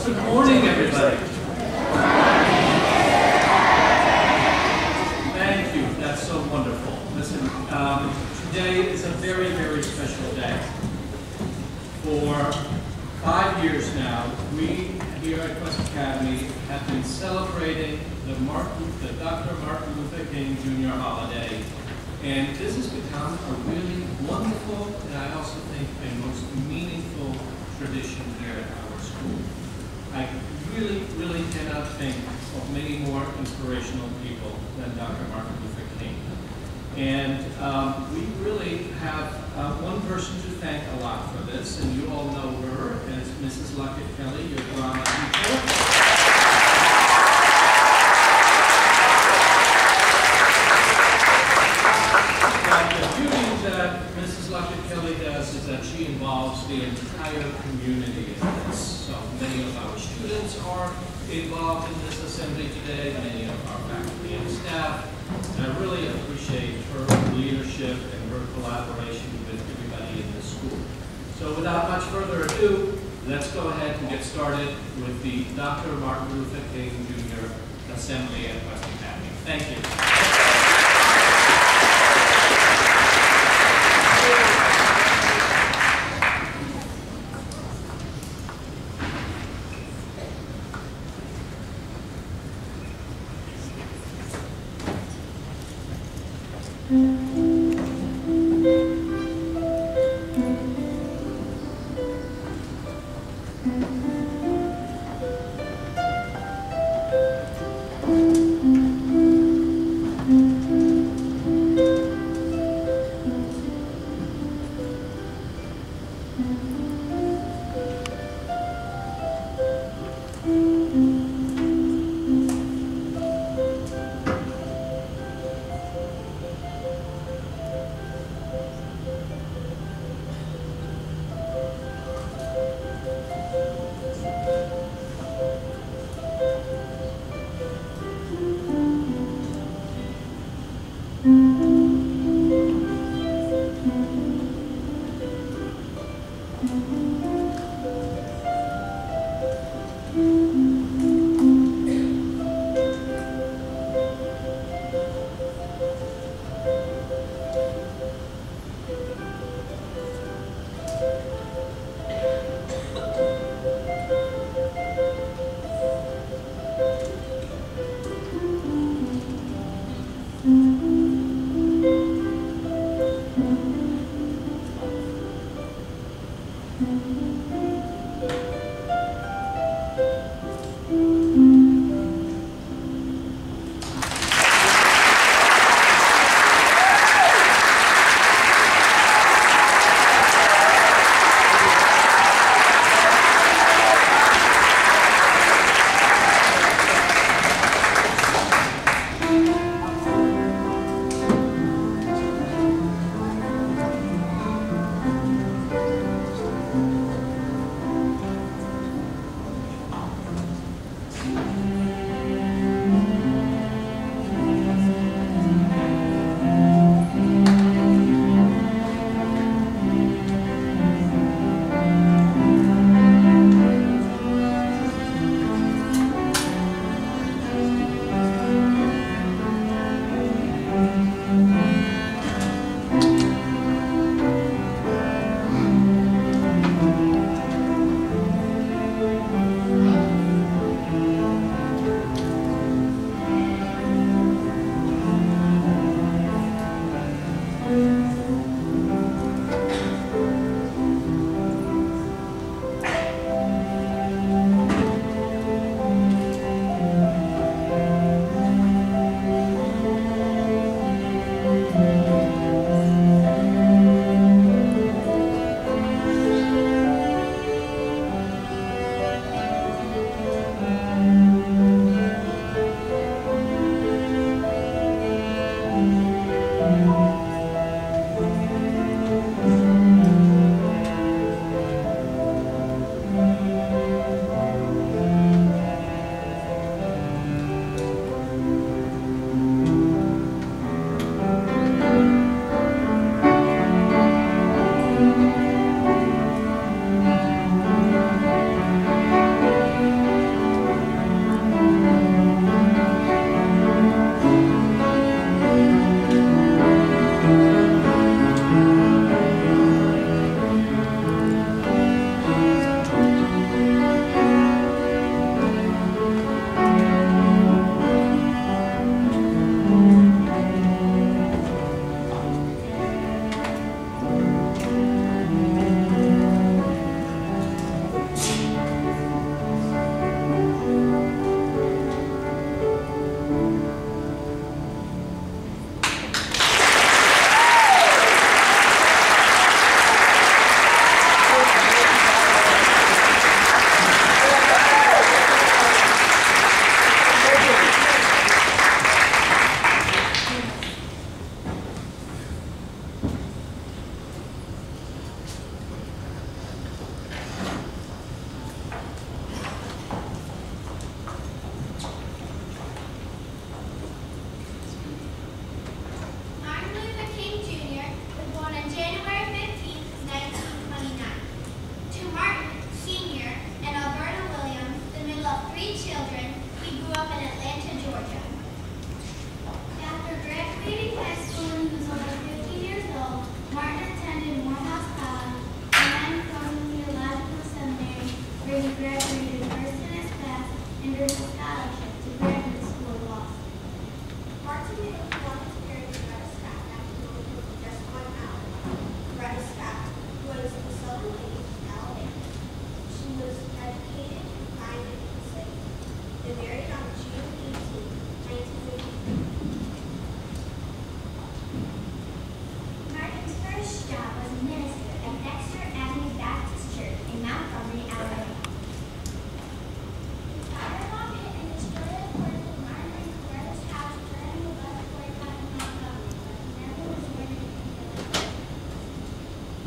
Good morning, everybody. Thank you. That's so wonderful. Listen, today is a very, very special day. For 5 years now, we here at Quest Academy have been celebrating the Dr. Martin Luther King Jr. holiday. And this has become a really wonderful, and I also think a most meaningful tradition here at our school. I really, really cannot think of many more inspirational people than Dr. Martin Luther King. And we really have one person to thank a lot for this, and you all know her as Mrs. Luckett-Kelly, your drama teacher. Mrs. Luckett-Kelly does is that she involves the entire community in this. So many of our students are involved in this assembly today, many of our faculty and staff, and I really appreciate her leadership and her collaboration with everybody in this school. So without much further ado, let's go ahead and get started with the Dr. Martin Luther King Jr. Assembly at Quest Academy. Thank you.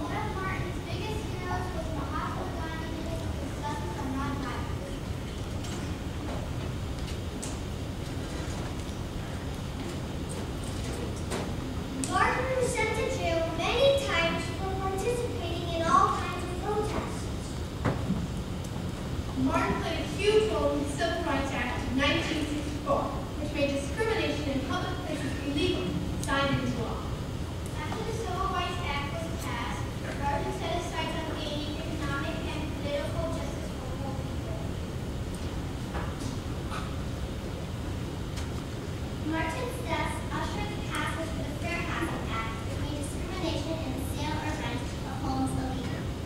Martin played a huge role in the Civil Rights Act of 1964, which made discrimination in public places illegal, signed into law. After the Civil Rights Act was passed, Martin set his sights on gaining economic and political justice for all people. Martin's death ushered the passage of the Fair Housing Act, which made discrimination in the sale or rent of homes illegal.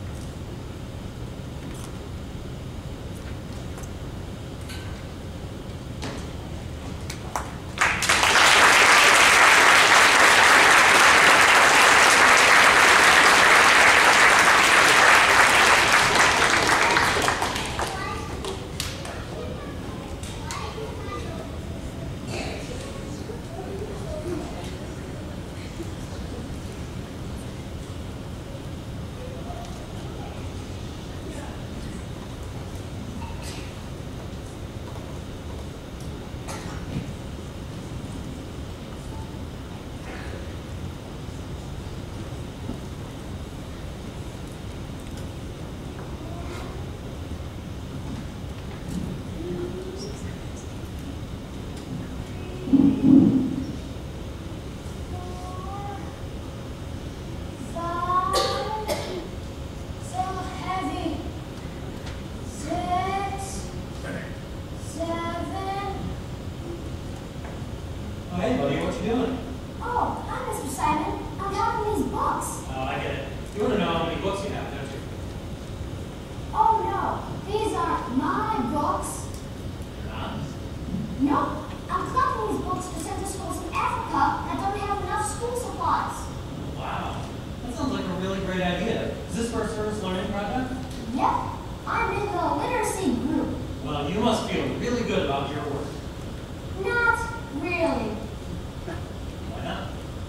Hey, buddy, what you doing? Oh, hi, Mr. Simon. I'm counting these books. Oh, I get it. You want to know how many books you have, don't you? Oh, no. These aren't my books. They're not? No. I'm collecting these books to send to schools in Africa that don't have enough school supplies. Wow. That sounds like a really great idea. Is this for a service learning project? Yep. I'm in the literacy group. Well, you must feel really good about your work. Not really. Why not?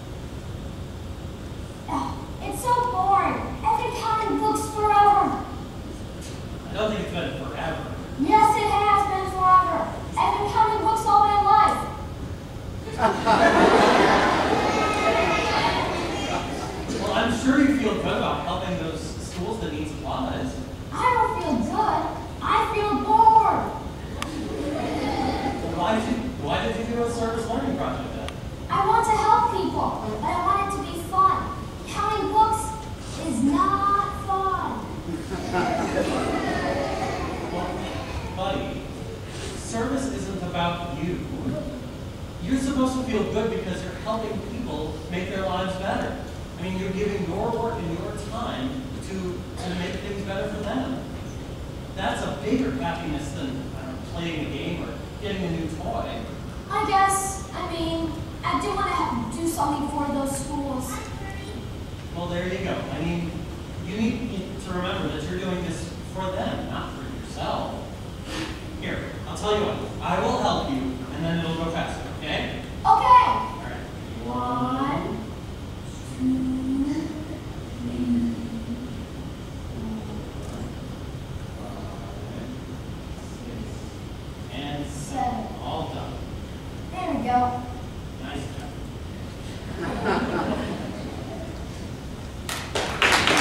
It's so boring. I've been counting books forever. I don't think it's been forever. Yes, it has been forever. I've been counting books all my life. Well, I'm sure you feel good about helping those schools that need supplies. I don't feel good. I feel bored. Why did you do a service learning project then? I want to help people, but I want it to be fun. Counting books is not fun. Well, buddy, service isn't about you. You're supposed to feel good because you're helping people make their lives better. I mean, you're giving your work and your time to make things better for them. That's a bigger happiness than, I don't know, playing a game or getting a new toy. I do want to do something for those schools. Well, there you go. I mean, you need to remember that you're doing this for them, not for yourself. Here, I'll tell you what. I will help you, and then it'll go faster, okay? Okay. All right. 1, 2, 3, 4, 5, 6, and 7. All done. There we go. Nice job.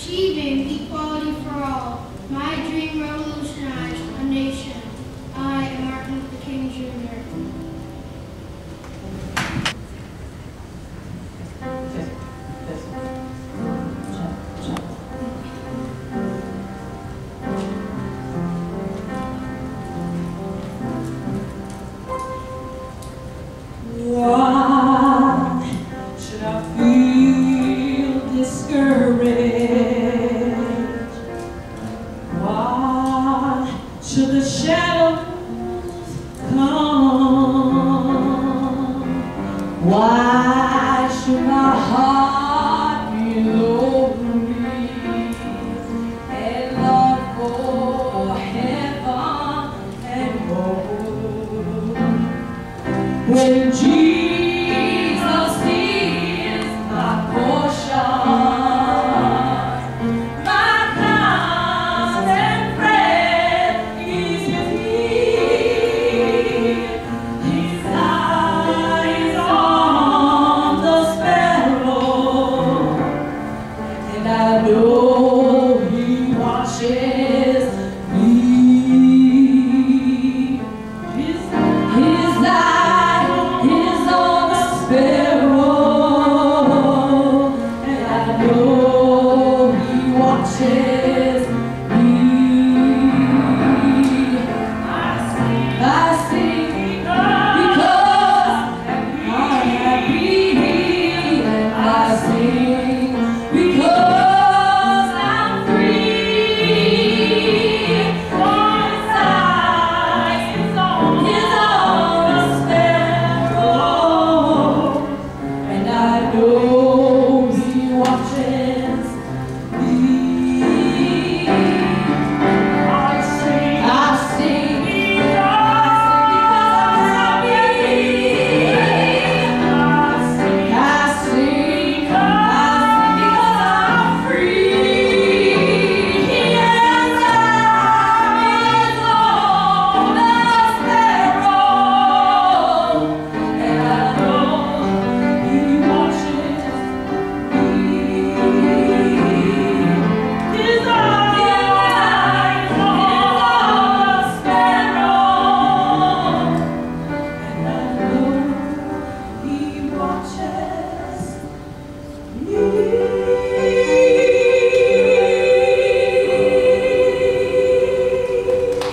achieving equality for all. My dream revolutionized a nation. I am Martin Luther King Jr. Why should I feel discouraged? Why should the shadows come? Why should my heart be lonely and long for heaven and home? When Jesus is my portion, my constant friend is He. His eyes on the sparrow, and I know He watches me. His eye is on the sparrow, and I know He watches me. I sing because I'm happy. I sing because I'm free. For His eye is on the sparrow, and I know He watches me. I sing because I'm happy. I sing because I'm free. His eye is on the sparrow, and I know He watches me. His eye is on the sparrow, and I know He watches me.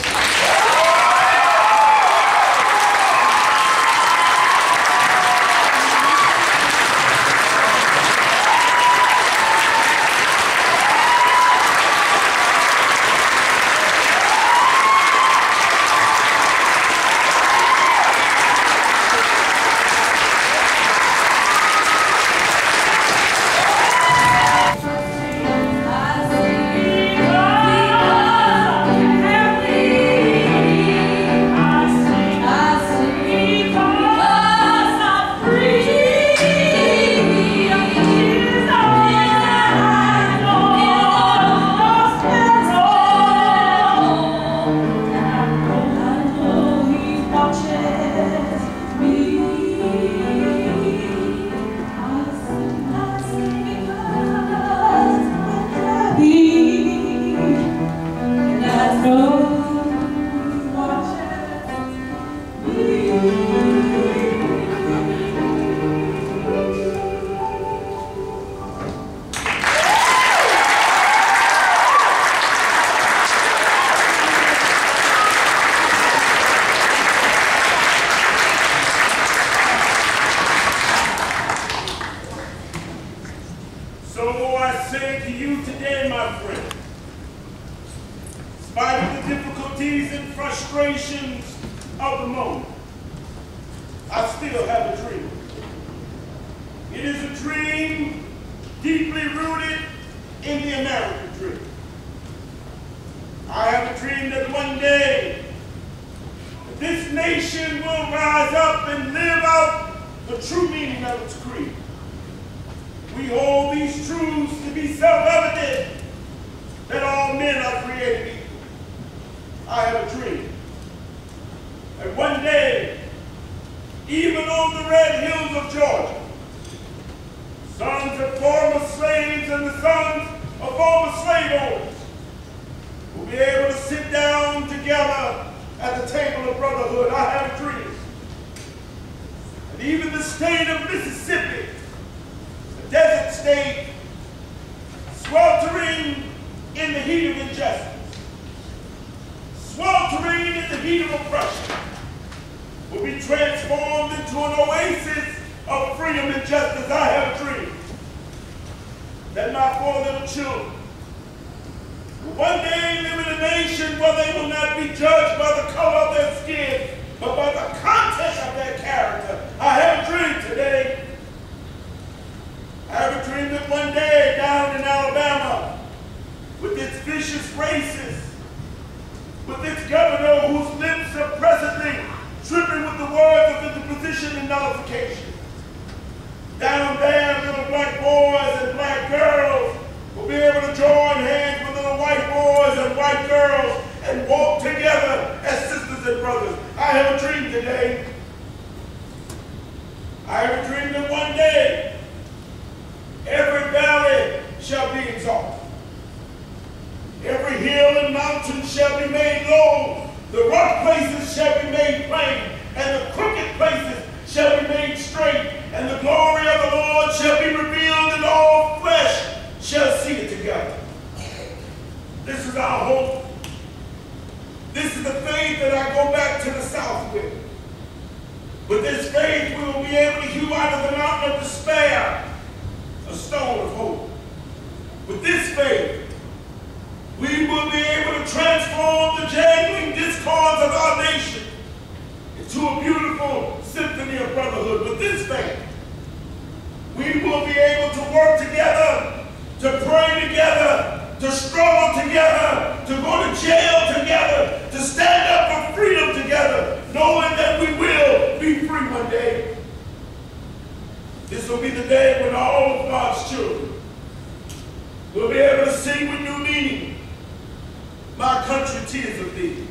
So I say to you today, my friend, in spite of the difficulties and frustrations of the moment, I still have a dream. It is a dream deeply rooted in the American dream. I have a dream that one day this nation will rise up and live out the true meaning of its creed. We hold these truths to be self-evident, that all men are created equal. I have a dream. And one day, even on the red hills of Georgia, sons of former slaves and the sons of former state of Mississippi, a desert state sweltering in the heat of injustice, sweltering in the heat of oppression, will be transformed into an oasis of freedom and justice. I have a dream that my 4 little children will one day live in a nation where they will not be judged by the color of their skin, but by the content of their character. I have a dream today. I have a dream that one day down in Alabama, with its vicious racists, with its governor whose lips are presently dripping with the words of interposition and nullification, down there, little black boys and black girls will be able to join hands with little white boys and white girls and walk together as sisters and brothers. I have a dream today. I have a dream that one day every valley shall be exalted. Every hill and mountain shall be made low. The rough places shall be made plain, and the crooked places shall be made straight, and the glory of the Lord shall be revealed, and all flesh shall see it together. This is our hope. This is the faith that I go back to the South with. With this faith, we will be able to hew out of the mountain of despair a stone of hope. With this faith, we will be able to transform the jangling discords of our nation into a beautiful symphony of brotherhood. With this faith, we will be able to work together, to pray together, to struggle together, to go to jail together, to stand up for freedom together, knowing that we will be free one day. This will be the day when all of God's children will be able to sing with new meaning. My country, tears of thee.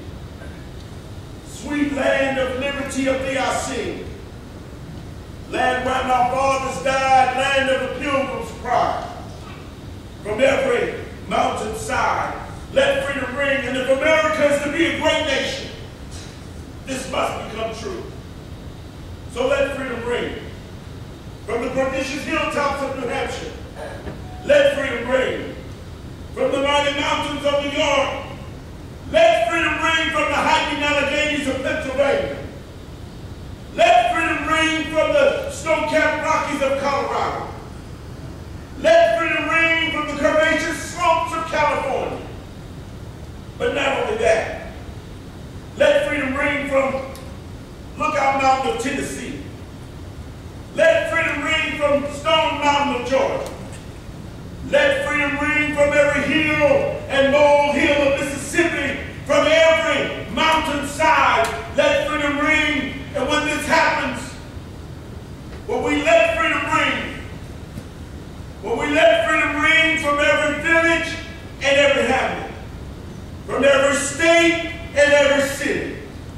Sweet land of liberty, of thee I sing. Land where my fathers died, land of the pilgrim's pride. From every mountainside, let freedom ring. And if America is to be a great nation, this must become true. So let freedom ring. From the prodigious hilltops of New Hampshire, let freedom ring. From the mighty mountains of New York, let freedom ring. From the hiking Alleghenies of Pennsylvania, let freedom ring. From the snow-capped Rockies of Colorado, let freedom ring. From the courageous slopes of California. But not only that, let freedom ring from Lookout Mountain of Tennessee. Let freedom ring from Stone Mountain of Georgia. Let freedom ring from every hill and molehill of Mississippi, from every mountainside. Let freedom ring. And when this happens, when we let freedom ring, when we let freedom ring from every village and every hamlet, from every state and every city,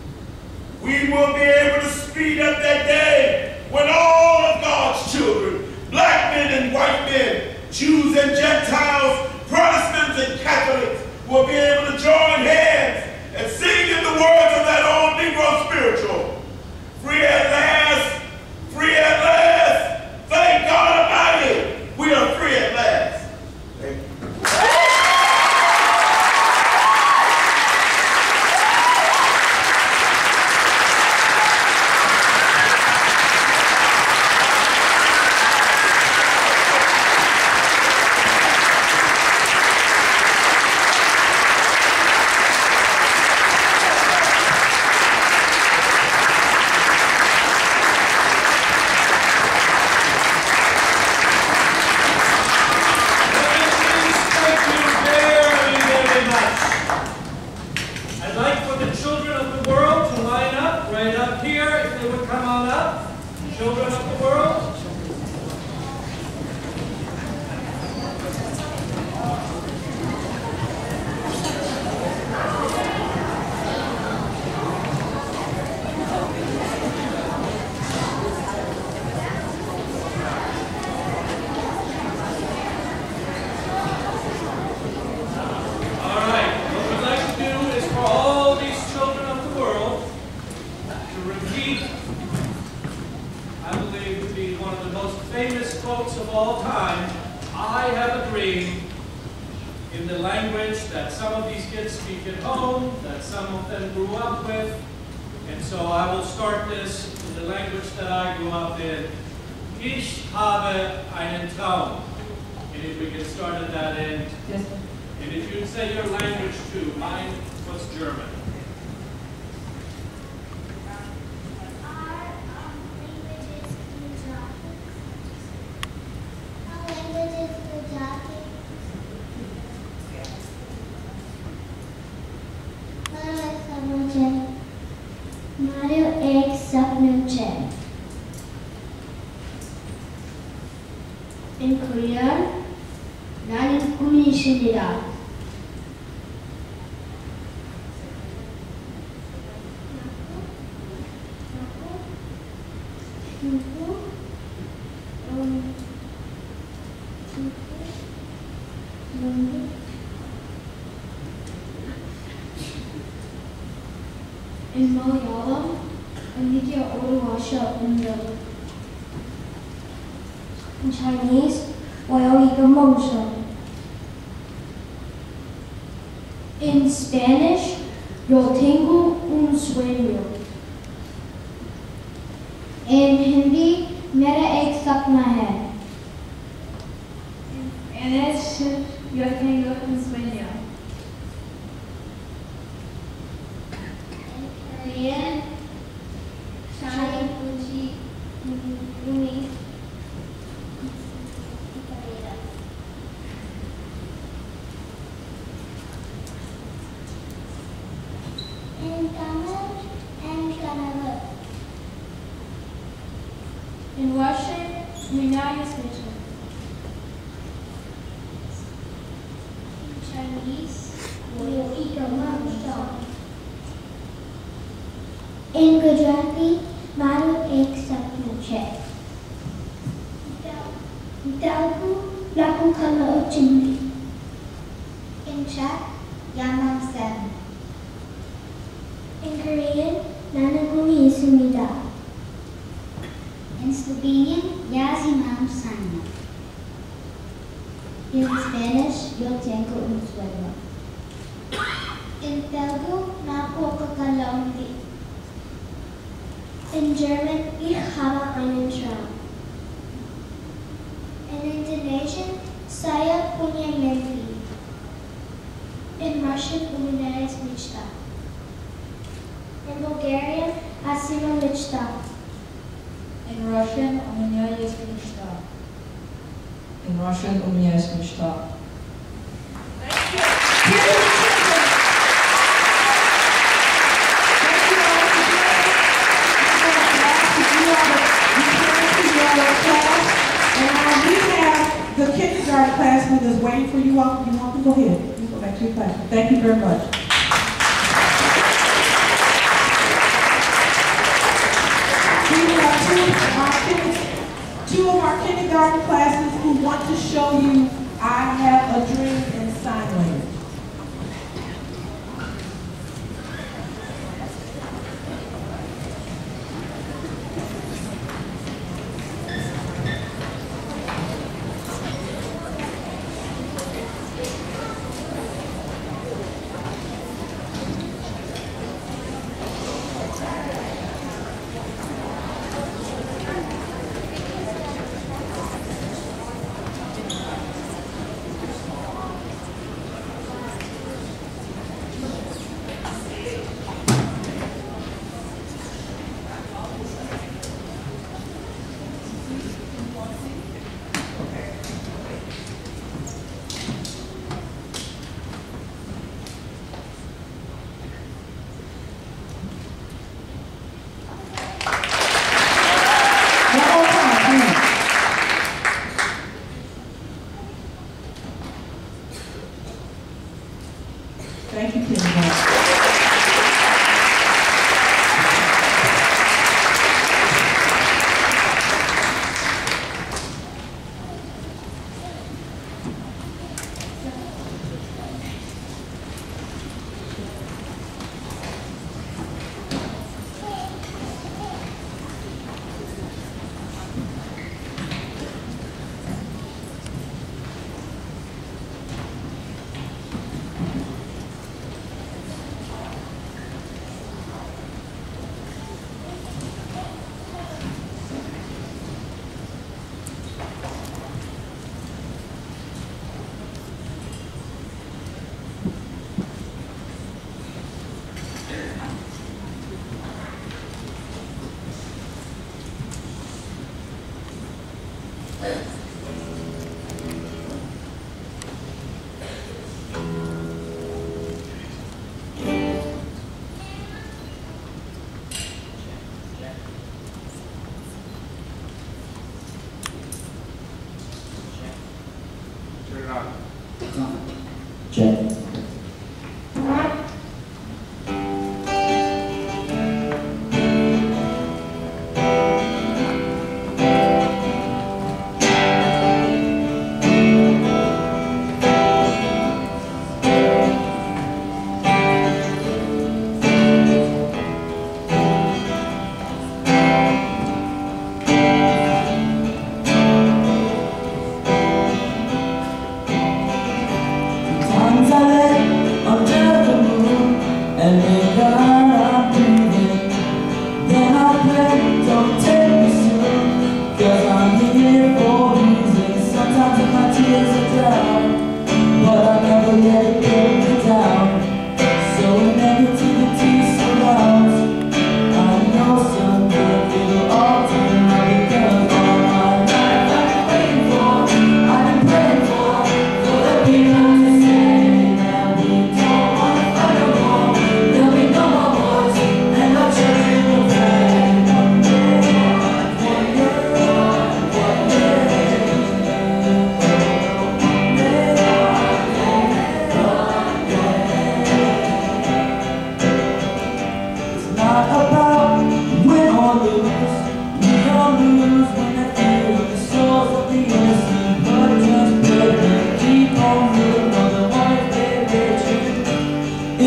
we will be able to speed up that day when all of God's children, black men and white men, Jews and Gentiles, Protestants and Catholics, will be able to join hands and sing in the words of that old Negro spiritual. Free at last, free at last, thank God Almighty, we are free at last. Thank you. in the language that some of these kids speak at home, that some of them grew up with. And so I will start this in the language that I grew up in. Ich habe einen Traum. And if we can start at that end. Yes. And if you'd say your language too, mine was German. મારું એક સપનું છે. In Korean, 나는 꿈이십니다. In Malayalam, എനിക്ക് ഒരു ഭാഷ ഉണ്ട്. In Chinese, 我有一个梦想. In Spanish, yo tengo un sueño. In Hindi, मेरा एक सपना है. In Spanish, yo tengo un sueño. Korean, Shani Fuji, Yumi. In Tamil and Kannada. In Russian, меня не слышно. In Chinese, 我有一个梦想. In Gujarati, મારું એક સપનું છે. Dalku laku kalau cimri. In Czech, ja mam sen. In Korean, 나는 꿈이 있습니다. In Slovenian, ja mam sen. In Spanish, yo tengo un sueño. In Telugu, naku kakalaunti. In German, ich habe einen Traum. In Indonesian, saya punya mimpi. In Russian, у меня есть мечта. In Bulgarian, Asima мечта. In Russian, у меня есть мечта. In Russian, у меня есть мечта. The kindergarten classroom is waiting for you all. You want to go ahead. You go back to your classroom. Thank you very much. We have two of our kindergarten classes who want to show you I Have a Dream in sign language. Thank you, kindergarten.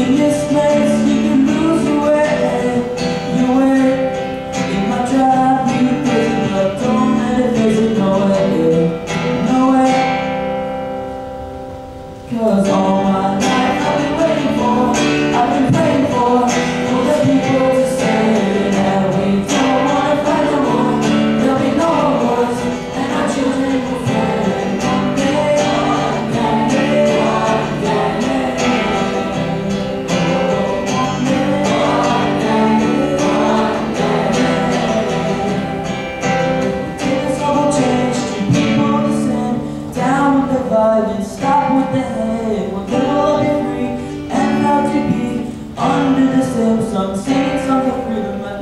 In this place you can lose your way. It might drive you crazy, but don't let it face it, no way. 'Cause all my life I've been waiting for, I've been praying for the people to say that we don't wanna fight no more. There'll be no more wars, and our children will fight. And stop with the hate. We'll all be free and proud to be under the same sun, singing songs of freedom like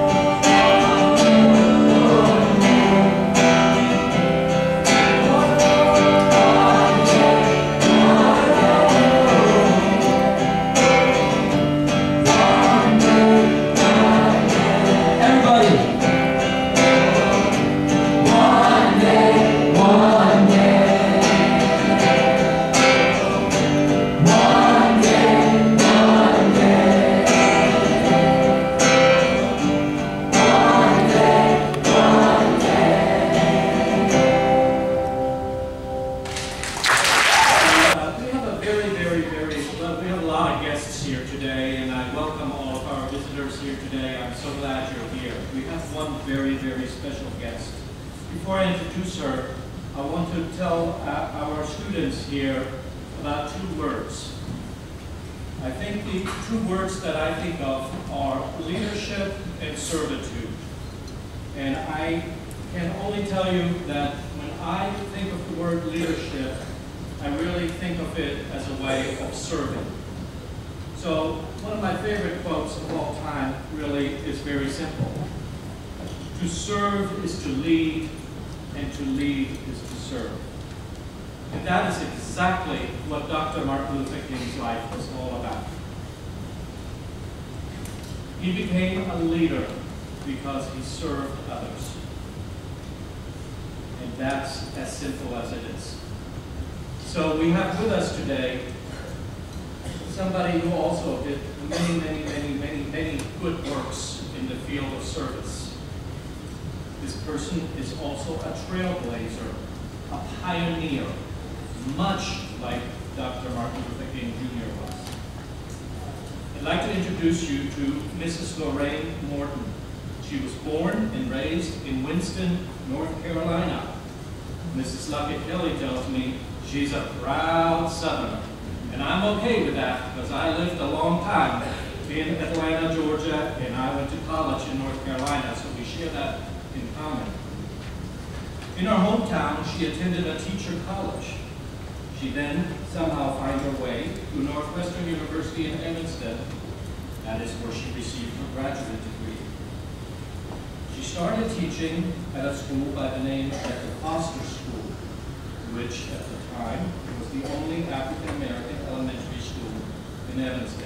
very, very special guest. Before I introduce her, I want to tell our students here about two words. I think the two words that I think of are leadership and servitude. And I can only tell you that when I think of the word leadership, I really think of it as a way of serving. So one of my favorite quotes of all time really is very simple. To serve is to lead, and to lead is to serve. And that is exactly what Dr. Martin Luther King's life was all about. He became a leader because he served others. And that's as simple as it is. So we have with us today somebody who also did many good works in the field of service. This person is also a trailblazer, a pioneer, much like Dr. Martin Luther King Jr. was. I'd like to introduce you to Mrs. Lorraine Morton. She was born and raised in Winston, North Carolina. Mrs. Luckett-Kelly tells me she's a proud Southerner. And I'm okay with that because I lived a long time in Atlanta, Georgia, and I went to college in North Carolina, so we share that in common. In her hometown, she attended a teacher college. She then somehow found her way to Northwestern University in Evanston. That is where she received her graduate degree. She started teaching at a school by the name of the Foster School, which at the time was the only African-American elementary school in Evanston.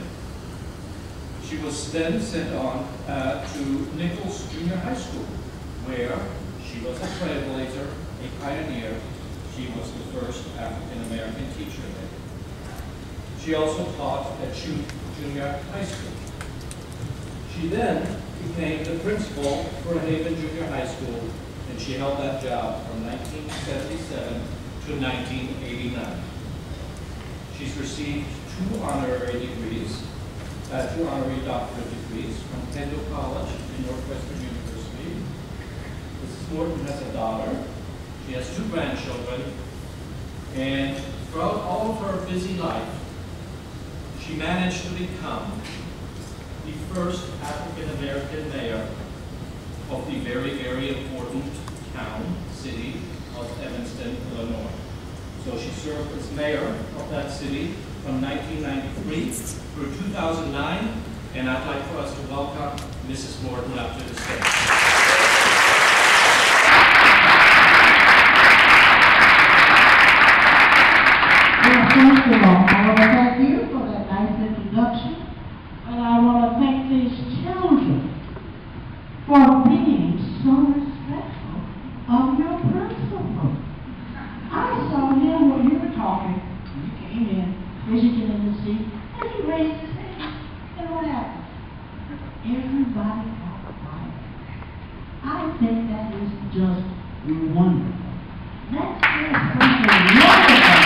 She was then sent on to Nichols Junior High School, where she was a trailblazer, a pioneer. She was the first African-American teacher there. She also taught at Junior High School. She then became the principal for Haven Junior High School, and she held that job from 1977 to 1989. She's received two honorary degrees, two honorary doctorate degrees from Kendall College and Northwestern University. Mrs. Morton has a daughter. She has two grandchildren. And throughout all of her busy life, she managed to become the first African-American mayor of the very important town, city of Evanston, Illinois. So she served as mayor of that city from 1993 through 2009, and I'd like for us to welcome Mrs. Morton up to the stage. Well, first of all, I want to thank you for that nice introduction, and I want to thank these children for being so respectful of your principal. I saw him when you were talking, when you came in, visiting in the seat, and he raised his hand. And what happened? Everybody got quiet. I think that is just wonderful. That's just something wonderful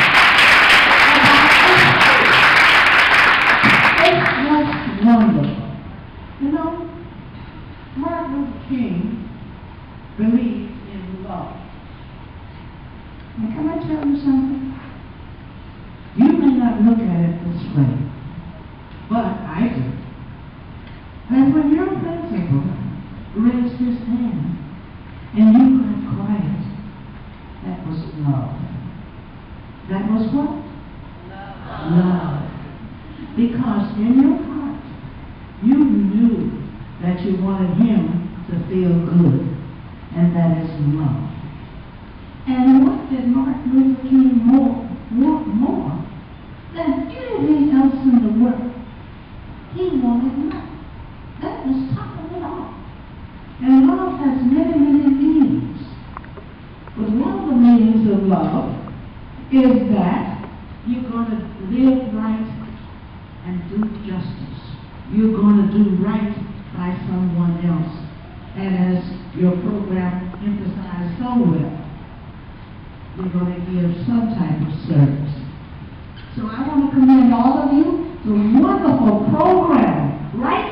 about this. It's just wonderful. You know, Martin Luther King believed in love. And can I tell you something? You may not look at it this way, but I do. And when your principal raised his hand and you got quiet, that was love. That was what? Love. Because in your heart, you knew that you wanted him to feel good, and that is love. And what did Martin Luther King want more than anything else in the world? He wanted love. That was top of it all. And love has many, many meanings. But one of the meanings of love is that you're going to live right and do justice. You're going to do right by someone else. And as your program emphasized so well, you're going to give some type of service. So I want to commend all of you to a wonderful program, right?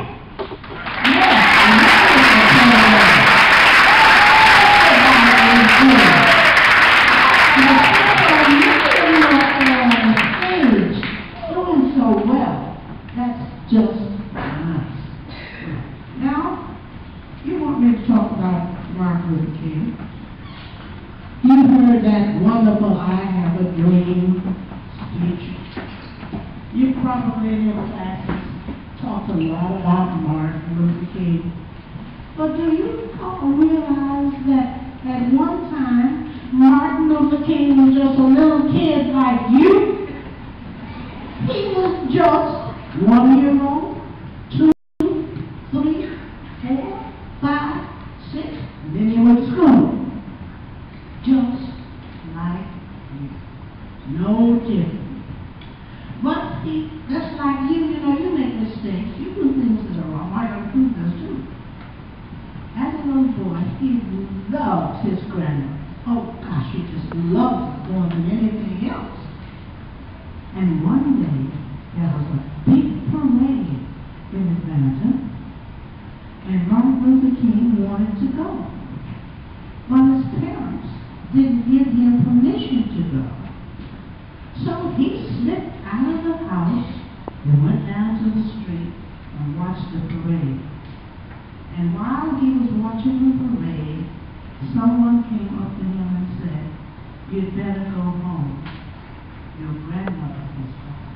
That wonderful I have a dream speech. You probably in your classes talked a lot about Martin Luther King. But do you realize that at one time Martin Luther King was just a little kid like you? He was just 1 year old, 2, 3, 4, 5, 6, and then he went to school. Just like you. No different. But he, just like you know, you make mistakes. You do things that are wrong. I don't do this too. As a little boy, he loved his grandmother. Oh gosh, he just loved it more than anything else. And one day, there was a big parade in Atlanta, and Martin Luther King wanted to go. But his parents didn't give him permission to go. So he slipped out of the house and went down to the street and watched the parade. And while he was watching the parade, someone came up to him and said, "You'd better go home. Your grandmother has died."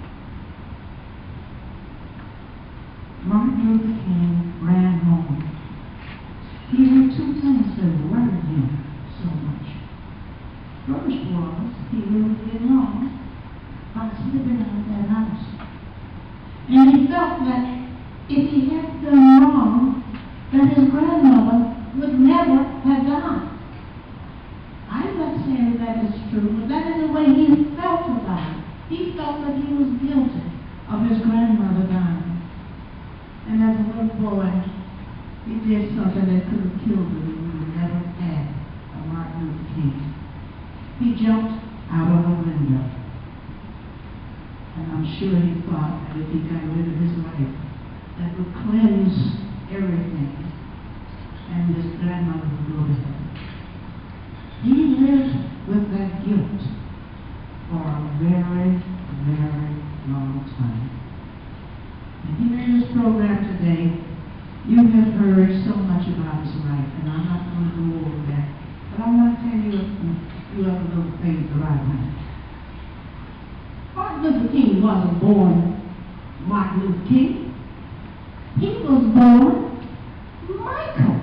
Martin Luther King ran home. He did two things that worried him so much. First was, he really did wrong by slipping out of that house. And he felt that if he had done wrong, that his grandmother would never have died. I'm not saying that is true, but that is the way he felt about it. He felt that he was guilty of his grandmother dying. And as a little boy, he did something that could have killed him. He would never had a Martin Luther King. He jumped out of a window. And I'm sure he thought that if he got rid of his life, that would cleanse everything. And his grandmother would go to heaven. He lived with that guilt for a very, very long time. And here in this program today, you have heard so much about his life, and I'm not going to go over that. But I want to tell you a few other little things about him. Martin Luther King wasn't born Martin Luther King. He was born Michael.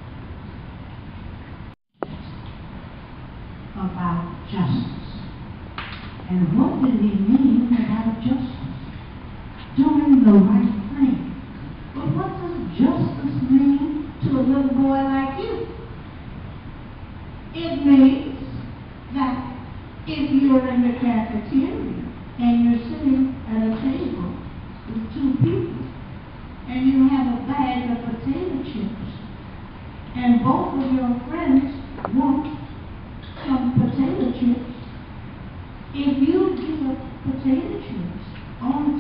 About justice. And what did he mean about justice? Doing the right thing. But what does justice mean to a little boy like you? It means that if you're in the cafeteria and you're sitting at a table with two people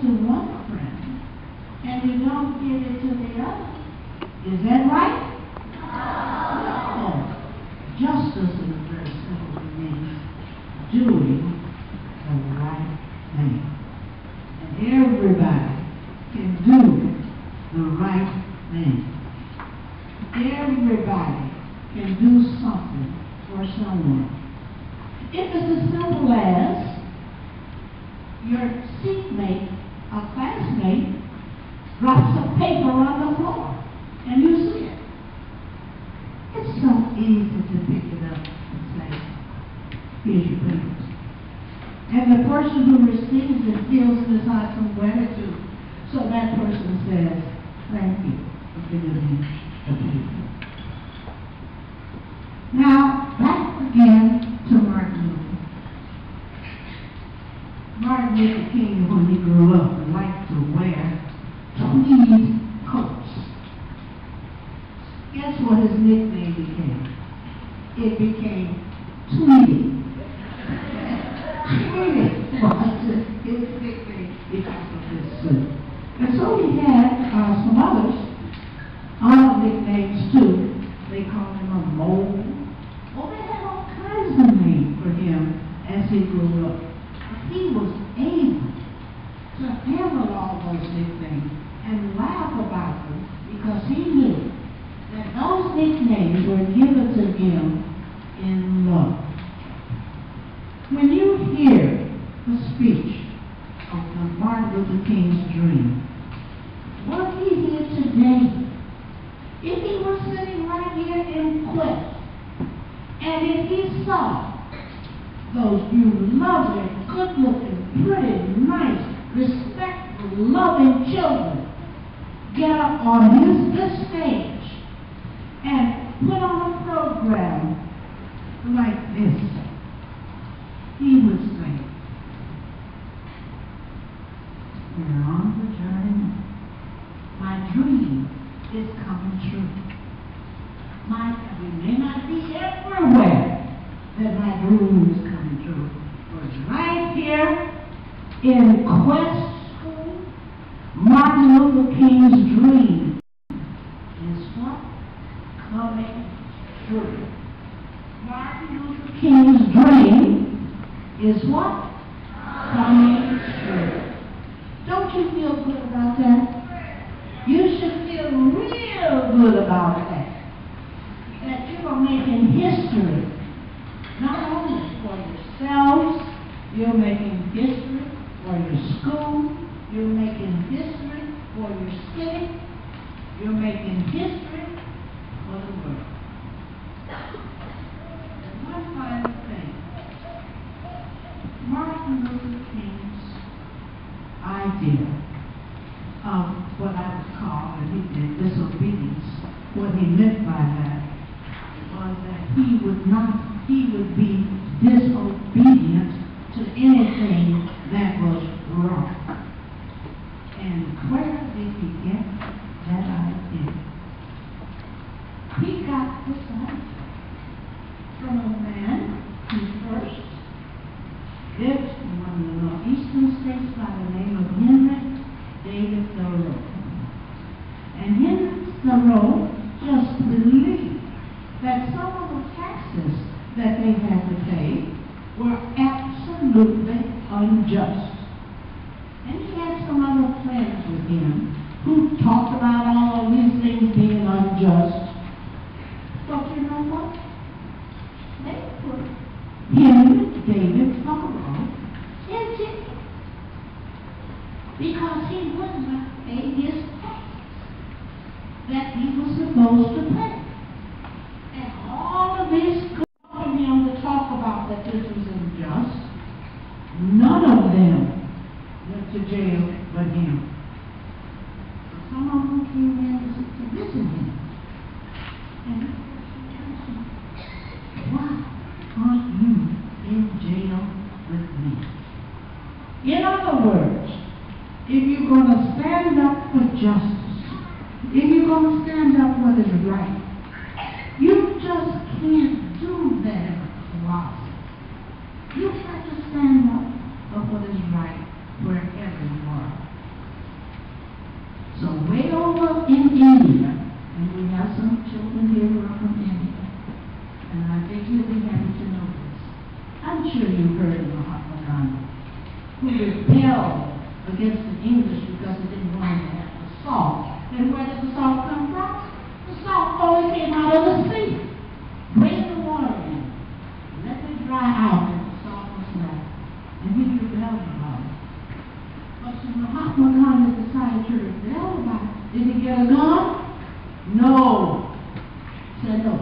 to one friend and you don't give it to the other. Is that right? No. Justice in the very simple means doing the right thing. And everybody can do the right thing. Everybody can do something for someone. If it's as simple as your seatmate, a classmate, drops a paper on the floor and you see it. It's so easy to pick it up and say, here's your papers. And the person who receives it feels in his heart some gratitude. So that person says, thank you for giving me the paper. Now, back again to Martin Luther. Martin Luther King, when he grew up, liked to wear tweed coats. Guess what his nickname became? It became Tweedy. Tweedy was his nickname because of his suit. And so he had some other nicknames too. They called him a mole. Well, they had all kinds of names for him as he grew up. But he was able to handle all those nicknames and laugh about them because he knew that those nicknames were given to him in love. When you hear the speech of Martin Luther King's dream, were he here today, if he were sitting right here in Quest, and if he saw those you lovely, good-looking, pretty, nice, respectful, loving children get up on this stage and put on a program like this, he would say, we're on the journey now. My dream is coming true. We may not be everywhere that my dream is coming true, but right here in Quest School, Martin Luther King's dream is what? Coming true. Martin Luther King's dream is what? Coming true. Don't you feel good about that? You should feel real good about that. That you are making history, not only for yourselves, you're making history for your school, you're making history for your city, you're making history for the world. And one final thing, Martin Luther King's idea of what I would call, and he did, disobedience, what he meant by that was that he would be disobedient to anything that was wrong. And where did he get that idea? He got this idea from a man who first lived in one of the northeastern states by the name of Henry David Thoreau. And Henry Thoreau just believed that some of the taxes that they had to pay were absolutely unjust. And he had some other friends with him who talked about all of these things being unjust. But you know what? They put Henry David Thoreau in jail because he would not pay his taxes that he was supposed to pay. And all of this for him to talk about that this was unjust, none of them went to jail but him. So some of them came in to visit him. And he said, why aren't you in jail with me? In other words, if you're going to stand up for justice, if you're going to stand up for what is right, you just can't do that in a closet. You have to stand up for what is right wherever you are. against the English because they didn't want to have the salt. And where did the salt come from? The salt always came out of the sea. Bring the water in. Let it dry out and the salt was left. And he rebelled about it. But so Mahatma Gandhi decided to rebel about it. Did he get a gun? No. Said no.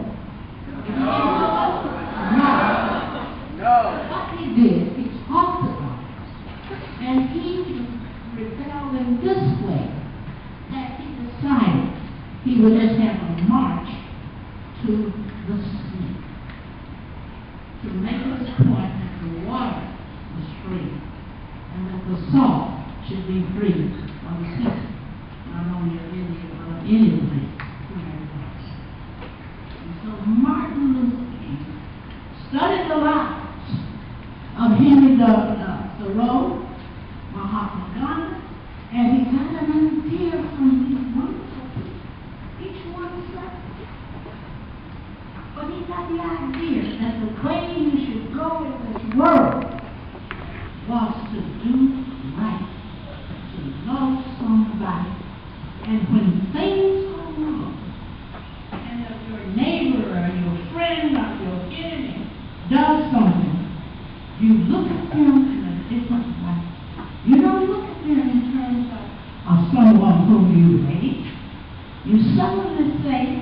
No. What he did, he talked about it. And he rebelled in this way, that he decided he would just have a march to the sea to make his point that the water was free and that the salt should be free on the sea, not only of India, but of any place where it was. And so Martin Luther King studied the lives of Henry Thoreau, Mahatma Gandhi, and he got an idea from these wonderful people. Each one is separate. But he got the idea that the way you should go in this world was to do right, to love somebody. And when things go wrong, and if your neighbor or your friend or your enemy does something, you look at them in a different way. You don't look at them in terms of someone whom you hate. You suddenly say,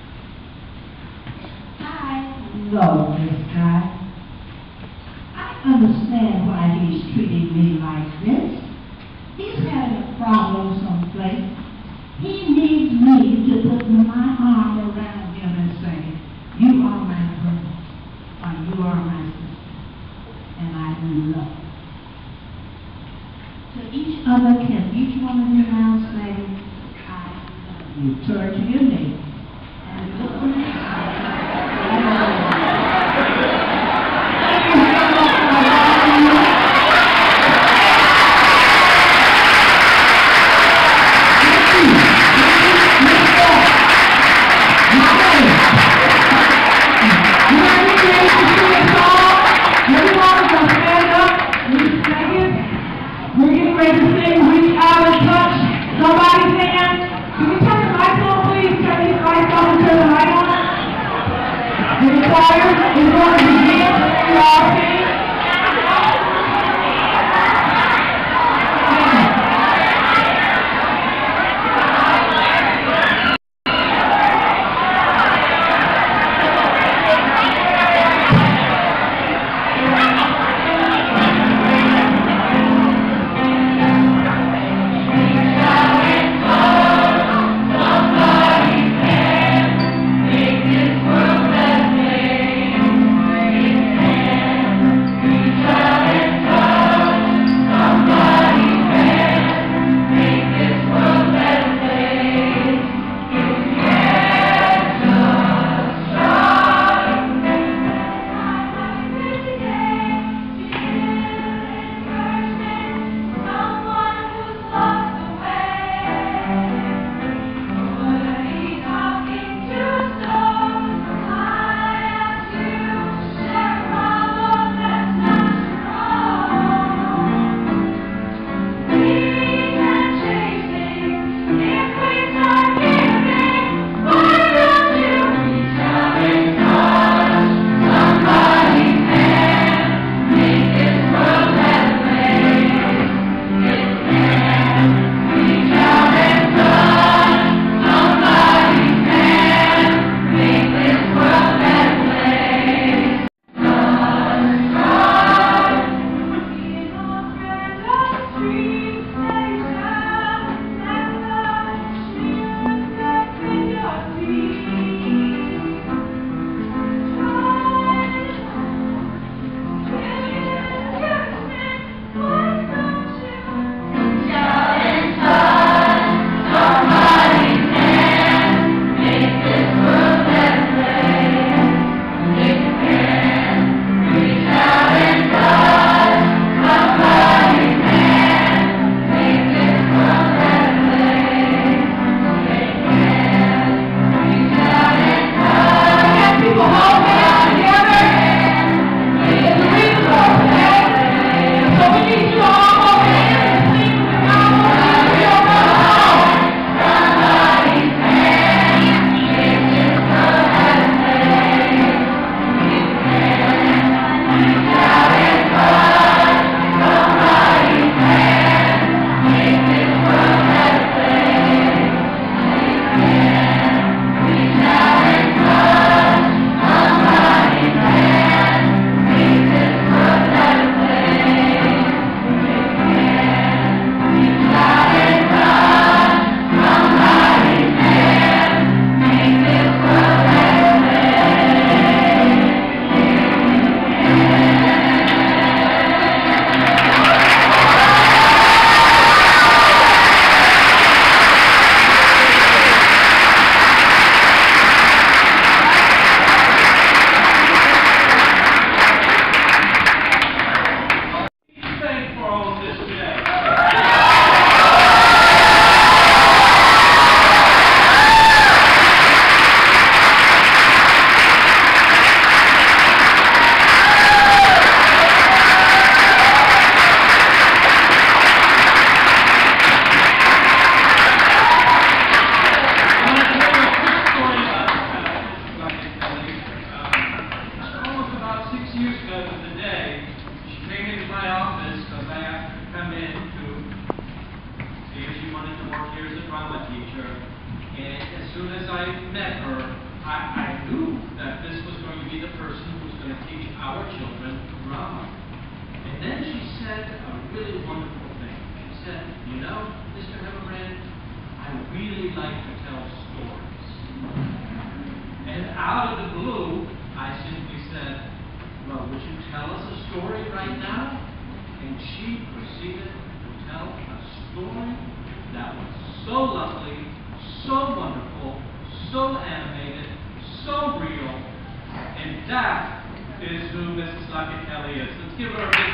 I love this guy. I understand why he's treating me like this. He's having a problem someplace. He needs me to put my arm around him and say, you are my brother, or you are my sister, and I love you. To each other, can each one of you now say, I love you? Turn to your neighbor and look at me. Somebody stand. Can you turn the lights on, please? Turn these soon as I met her, I knew that this was going to be the person who was going to teach our children drama. And then she said a really wonderful thing. She said, you know, Mr. Hildebrand, I really like to tell stories. And out of the blue, I simply said, well, would you tell us a story right now? And she proceeded to tell a story that was so lovely, so wonderful, so animated, so real, and that is who Mrs. Luckett-Kelly is. Let's give her a big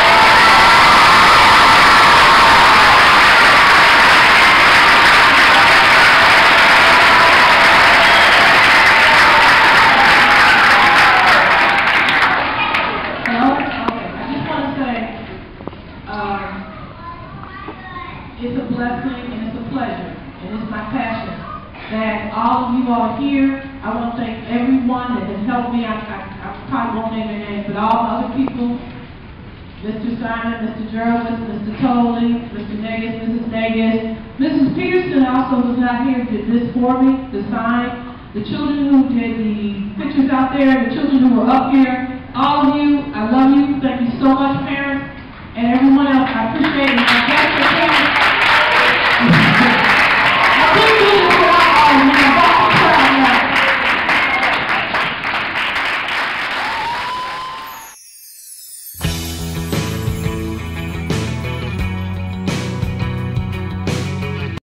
it's a blessing and it's a pleasure and it's my passion that all of you are here. I want to thank everyone that has helped me. I probably won't name their names, but all the other people, Mr. Simon, Mr. Jervis, Mr. Tolley, Mr. Negus, Mrs. Negus. Mrs. Pearson also was not here, did this for me, the sign. The children who did the pictures out there, the children who were up here, all of you, I love you. Thank you so much, parents, and everyone else. I appreciate it.